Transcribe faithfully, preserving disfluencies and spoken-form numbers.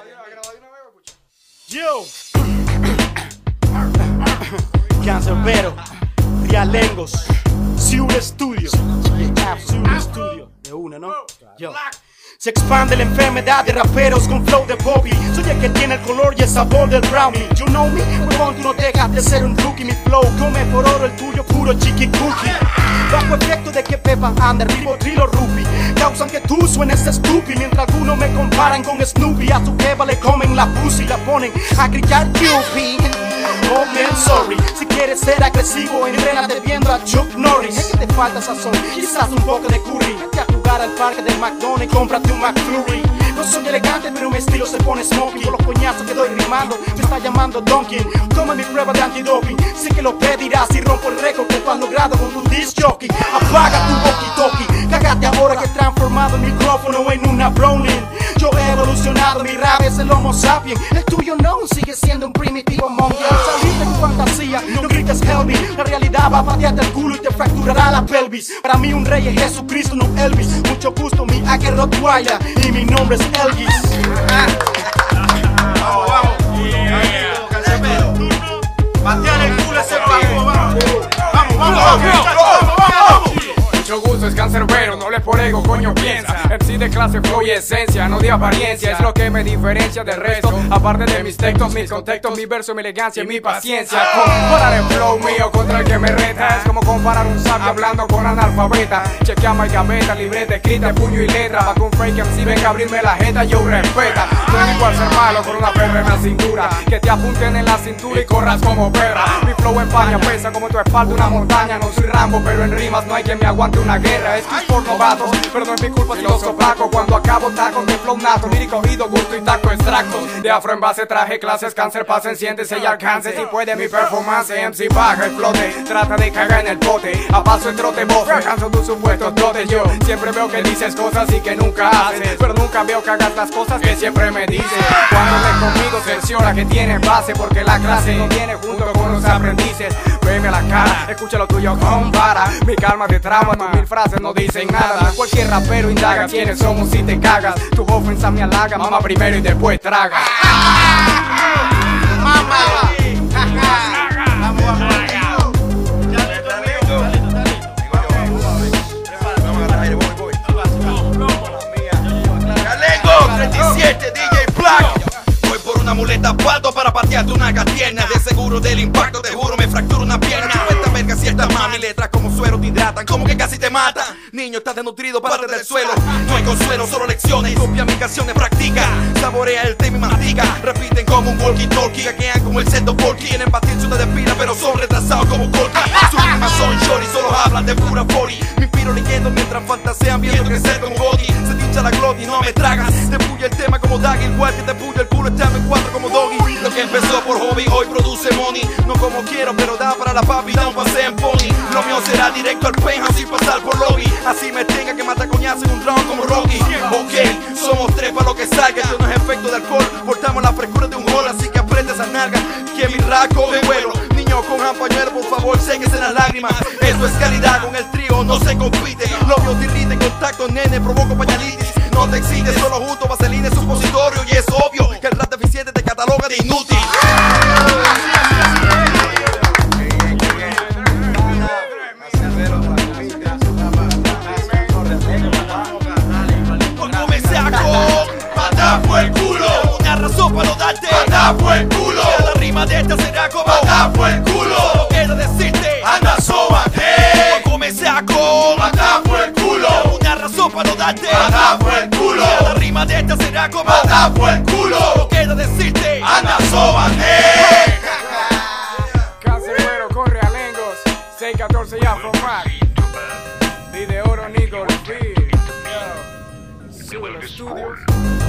Yo, Cancerbero, Realengos, Siur Studio, Siur Studio, de una, ¿no? Yo. Se expande la enfermedad de raperos con flow de Bobby. Soy el que tiene el color y el sabor del brownie. You know me, huevón, tú no dejas de ser un rookie. Mi flow come por oro, el tuyo puro chiqui cookie. Bajo efecto de que Pepa anda, Ribotril o Rupi causan que tú suenes estúpido. Mientras algunos me comparan con Snoopy. A su Pepa le comen la pussy y la ponen a gritar Yupi. Oh man, sorry. Si quieres ser agresivo, entrénate viendo a Chuck Norris. Es que te falta sazón, quizás un poco de curry. Vete a jugar al parque del McDonald's y cómprate un McFlurry. No soy elegante, pero mi estilo se pone smoky. Por los coñazos que doy rimando, me está llamando Donkey. Toma mi prueba de antidoping, sé que lo pedirás y rompo el récord que tú has logrado con tu disc jockey. Apaga tu walkie-talkie, cágate ahora que he transformado el micrófono en una Browning. Yo he evolucionado, mi rap es el Homo sapiens. El tuyo no, sigue siendo un primitivo monkey. Al salir de tu fantasía, no grites help me. La realidad va a patearte el culo y te fracturará la pelvis. Para mí un rey es Jesucristo, no Elvis. Mucho gusto, mi Aker Rottweiler y mi nombre es Elvis. Vamos, vamos. Pateale el culo a ese pago, vamos. Vamos, vamos, vamos, vamos. Mucho gusto, es Cancerbero, no le por ego, coño piensa. M C de clase, flow y esencia, no de apariencia. Es lo que me diferencia del resto. Aparte de mis textos, mis contextos, mi verso, mi elegancia y mi paciencia. Comparar el flow mío contra el que me reta es como comparar un sabio hablando con analfabeta. Chequea my gaveta, libreta escrita, puño y letra. Pa' que un fake M C venga a abrirme la jeta, yo respeta. No es igual ser malo con una perra en la cintura, que te apunten en la cintura y corras como perra. Mi flow empaña, pesa como tu espalda una montaña. No soy Rambo, pero en rimas no hay quien me aguante una guerra. Es que es por novatos, pero no es mi culpa si los opaco. Cuando acabo tacos de flow nato, lírico oído, gusto y taco extractos. De afro en base traje clases, cáncer pasa, enciéndese y alcance. Si puede mi performance, M C baja el flote, trata de cagar en el bote. A paso en trote, vos, alcanzo tus supuestos dotes. Yo siempre veo que dices cosas y que nunca haces, pero nunca veo que hagas las cosas que siempre me dices. Cuando lees conmigo, cerciora que tienes base, porque la clase no viene junto con los aprendices. Veme a la cara, escucha lo tuyo, compara. Mi calma te trama, tus mil frases no dicen nada. Cualquier rapero indaga quiénes somos si te cagas. Tu ofensa me halaga, mama primero y después traga. Mamá. Vamos, vamos. treinta y siete, D J Black. Voy por una muleta palto para patearte una gastierna. De seguro del impacto, te juro, me fracturo una pierna. Esta verga si esta mami, letras como suero te hidratan, como que casi te matan. Niño, estás desnutrido, párate del suelo. No hay consuelo, solo lecciones. Copia mis canciones, practica. Saborea el tema y mastica. Repiten como un walkie-talkie. Hackean como el Sendo Porky. Tienen paciencia una despila, pero son retrasados como Colky. Sus rimas son shorty, solo hablan de pura forty. Me inspiro leyendo mientras fantasean viendo crecer como Gotti. Se te hincha la gloria y no me tragas. Te puya el tema como Daggy, igual que te puya el culo, echame en cuatro como Doggy. Lo que empezó por hobby, hoy produce money. No como quiero, pero da para la papi, da un paseo en pony. Lo mío será directo al penthouse sin pasar por lobby. Así me tenga que matar coñazo en un round como Rocky. Ok, somos tres para lo que salga. Esto no es efecto de alcohol, portamos la frescura de un hall. Así que apriete esas nalgas, que mi raco de vuelo. Niño con jampañuelo, por favor, séquese las lágrimas. Eso es calidad, con el trío no se compite. Lo mío te irrita en contacto, nene, provoco pañalitis. No te excites, solo junto vaselina es supositorio. Y es obvio que el rap deficiente te cataloga de inútil. El culo, una razón para no darte anda por el culo. Cada rima de esta será como anda por el culo. Solo queda decirte anda sóbate. No comencé a con anda por el culo. Una razón para no darte anda por el culo. Cada rima de esta será como anda por el culo. Solo queda decirte anda sóbate. Cancerbero con Realengos, seis catorce y Afro Mac. Di de oro Nico Repeat. Siur Studios.